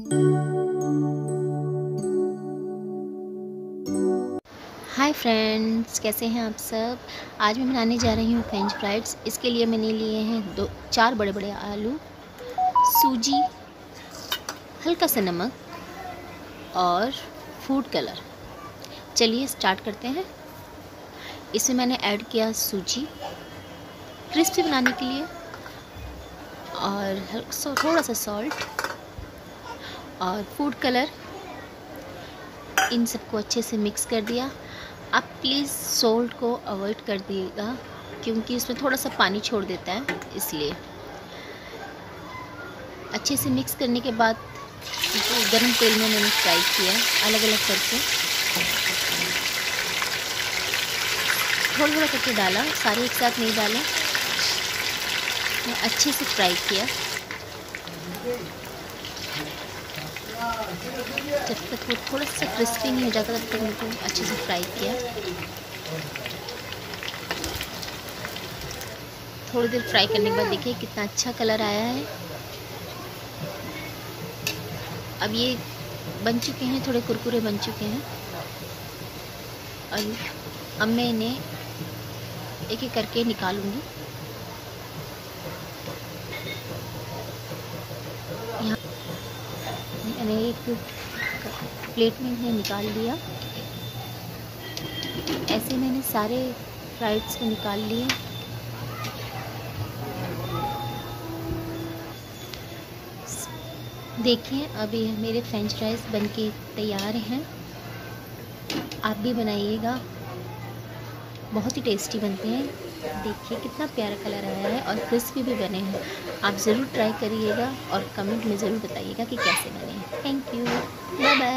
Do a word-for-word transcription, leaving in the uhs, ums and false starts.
Hi friends, कैसे हैं आप सब। आज मैं बनाने जा रही हूँ फ्रेंच फ्राइड्स। इसके लिए मैंने लिए हैं दो चार बड़े बड़े आलू, सूजी, हल्का सा नमक और फूड कलर। चलिए स्टार्ट करते हैं। इसमें मैंने ऐड किया सूजी क्रिस्पी बनाने के लिए, और थोड़ा सा सॉल्ट और फूड कलर। इन सबको अच्छे से मिक्स कर दिया। आप प्लीज़ सॉल्ट को अवॉइड कर दिएगा क्योंकि इसमें थोड़ा सा पानी छोड़ देता है, इसलिए। अच्छे से मिक्स करने के बाद गरम तेल में मैंने फ्राई किया अलग अलग करके, थोड़ा थोड़ा करके डाला, सारे एक साथ नहीं डाला। मैं अच्छे से फ्राई किया जब तक वो थोड़ा सा क्रिस्पी नहीं हो जाता, तब तक उनको अच्छे से फ्राई किया। थोड़ी देर फ्राई करने के बाद देखिए कितना अच्छा कलर आया है। अब ये बन चुके हैं, थोड़े कुरकुरे बन चुके हैं। और अब मैं इन्हें एक एक करके निकालूंगी। यहाँ मैंने एक प्लेट में इन्हें निकाल लिया। ऐसे मैंने सारे फ्राइड्स को निकाल लिए। देखिए अभी मेरे फ्रेंच फ्राइज बनके तैयार हैं। आप भी बनाइएगा, बहुत ही टेस्टी बनते हैं। देखिए कितना प्यारा कलर आया है और क्रिस्पी भी बने हैं। आप ज़रूर ट्राई करिएगा और कमेंट में ज़रूर बताइएगा कि कैसे बने हैं। Thank you, bye bye.